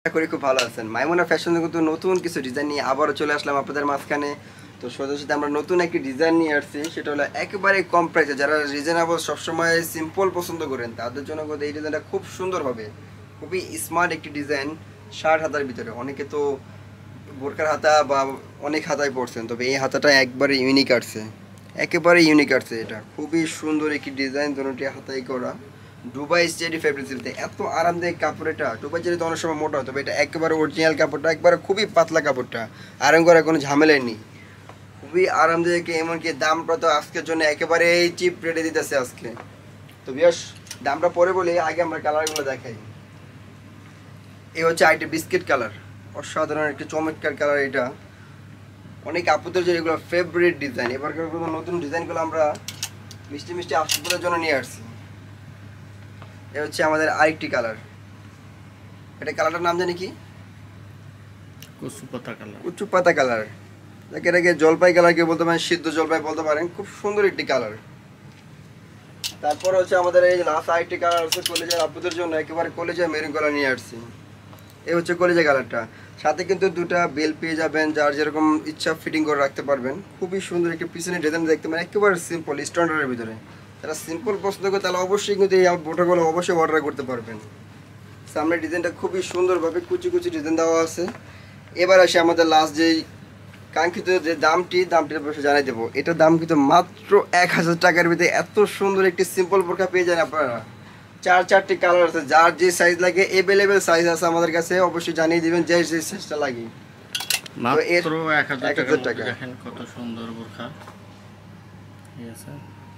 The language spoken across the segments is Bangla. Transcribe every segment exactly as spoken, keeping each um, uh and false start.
আশা করি খুব ভালো আছেন। মাইমুনা ফ্যাশনে কিন্তু নতুন কিছু ডিজাইন নিয়ে আবারও চলে আসলাম আপনাদের মাঝখানে। তো সোজা সাথে আমরা নতুন একটি ডিজাইন নিয়ে আসছি, সেটা হলো একেবারে কম প্রাইসে। যারা রিজনেবল সবসময় সিম্পল পছন্দ করেন তাদের জন্য কিন্তু এই ডিজাইনটা খুব সুন্দর হবে। খুবই স্মার্ট একটি ডিজাইন, ষাট হাতার ভিতরে। অনেকে তো বোরকার হাতা বা অনেক হাতায় পড়ছেন, তবে এই হাতাটা একবারে ইউনিক আসছে, একেবারে ইউনিক আসছে। এটা খুবই সুন্দর একটি ডিজাইন, দুটি হাতাই করা দুবাই চেরি ফেব্রিক্সে। এত আরামদায়ক কাপড় এটা। দুবাই চেরি তো অনেক সময় মোটা, তবে এটা একেবারে অরিজিনাল কাপড়টা, একবারে খুবই পাতলা কাপড়টা, আরাম করার কোনো ঝামেলাই নেই, খুবই আরামদায়ক। এমনকি দামটা তো আজকের জন্য একেবারে চিপ রেটে দিতেছে আজকে। তো বিয়াস দামটা পরে বলি, আগে আমরা কালারগুলো দেখাই। এই হচ্ছে আইটি বিস্কিট কালার, অসাধারণ একটি চমৎকার কালার। এটা অনেক আপুদের যে এগুলো ফেভারিট ডিজাইন। এবারকার নতুন ডিজাইনগুলো আমরা মিষ্টি মিষ্টি আপুদের জন্য নিয়ে আসছি। এ হচ্ছে আমাদের আরেকটি কালার। এটা কালারটার নাম জানি কি, কচু পাতা কালার। কচু পাতা কালার, যাকে এটাকে জলপাই কালার কেউ বলতে পারেন, সিদ্ধ জলপাই বলতে পারেন। খুব সুন্দর একটি কালার। তারপর হচ্ছে আমাদের এই লাস্ট আরেকটি কালার হচ্ছে কলেজের আপুদের জন্য, একেবারে কলেজের মেরুন কালার নিয়ে আসছি। এই হচ্ছে কলেজের কালারটা, সাথে কিন্তু দুটা বেল পেয়ে যাবেন, যার যেরকম ইচ্ছা ফিটিং করে রাখতে পারবেন। খুবই সুন্দর একটি পিছনে ডিজাইন দেখতে পারেন, একেবারে সিম্পল স্ট্যান্ডার্ডের ভিতরে। যারা সিম্পল পছন্দ করে তাহলে অবশ্যই কিন্তু এই বোটাগুলো অবশ্যই অর্ডার করতে পারবেন। সামনের ডিজাইনটা খুবই সুন্দরভাবে কুচি কুচি ডিজাইন দেওয়া আছে। এবার আসে আমাদের লাস্ট যেই কাঙ্ক্ষিত যে দামটি, দামটি অবশ্যই জানাই দেবো। এটার দাম কিন্তু মাত্র এক হাজার টাকার ভিতরে এত সুন্দর একটি সিম্পল বোরকা পেয়ে যান আপনারা। চার চারটি কালার আছে, যার যে সাইজ লাগে অ্যাভেলেবেল সাইজ আছে আমাদের কাছে, অবশ্যই জানিয়ে দিবেন যে যে সাইজটা লাগে। মাত্র এক হাজার টাকা। দেখেন কত সুন্দর বোরকা, ঠিক আছে।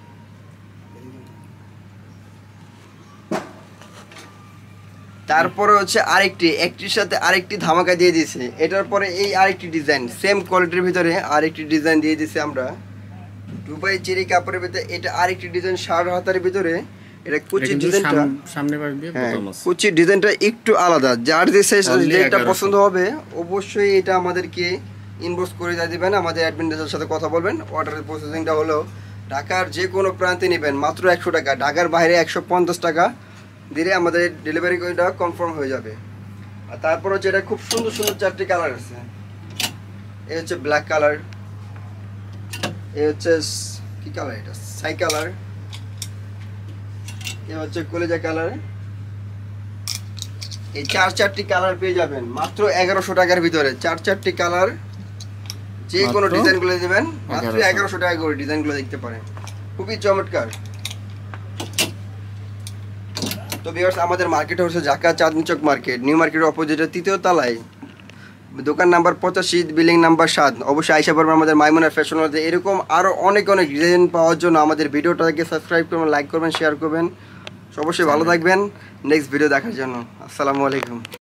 তারপরে হচ্ছে আরেকটি, একটির সাথে আরেকটি ধামাকা দিয়ে দিয়েছে। এটার পরে এই আরেকটি ডিজাইন সেম কোয়ালিটির ভিতরে আরেকটি ডিজাইন দিয়ে দিয়েছে আমরা দুবাই চেরি কাপড়ের ভিতরে। এটা আরেকটি ডিজাইন ষাট হাতার ভিতরে। এটা কুচি ডিজাইনটা সামনে পাশ দিয়ে বোতাম আছে, কুচি ডিজাইনটা একটু আলাদা। যার যে সাইজ যেটা পছন্দ হবে অবশ্যই এটা আমাদেরকে ইনবক্স করে দিয়ে দিবেন, আমাদের অ্যাডমিনের সাথে কথা বলবেন। অর্ডারের প্রসেসিংটা হলো ঢাকার যে কোনো প্রান্তে নেবেন মাত্র একশো টাকা, ঢাকার বাইরে একশো পঞ্চাশ টাকা দিলে আমাদের ডেলিভারি করিটা কনফার্ম হয়ে যাবে। আর তারপর হচ্ছে এটা খুব সুন্দর সুন্দর চারটি কালার আছে। এই হচ্ছে ব্ল্যাক কালার, এই হচ্ছে কি কালার, এটা ছাই কালার, এই হচ্ছে কলিজা কালার। এই চার চারটি কালার পেয়ে যাবেন মাত্র এগারোশো টাকার ভিতরে। চার চারটি কালার, যে কোনো ডিজাইনগুলো দেবেন মাত্র এগারোশো টাকা করে ডিজাইনগুলো দেখতে পারেন, খুবই চমৎকার। তো ভিউয়ার্স আমাদের মার্কেট হচ্ছে ঢাকা চাঁদনী চক মার্কেট, নিউ মার্কেটের অপোজিটে তৃতীয় তলায়, দোকান নাম্বার পঁচাশি, বিল্ডিং নাম্বার সাত। অবশ্যই আইসা পারবেন আমাদের মাইমুনা ফ্যাশন হাউসে। এরকম আরও অনেক অনেক ডিজাইন পাওয়ার জন্য আমাদের ভিডিওটাকে সাবস্ক্রাইব করবেন, লাইক করবেন, শেয়ার করবেন। অবশ্যই ভালো থাকবেন নেক্সট ভিডিও দেখার জন্য। আসসালামু আলাইকুম।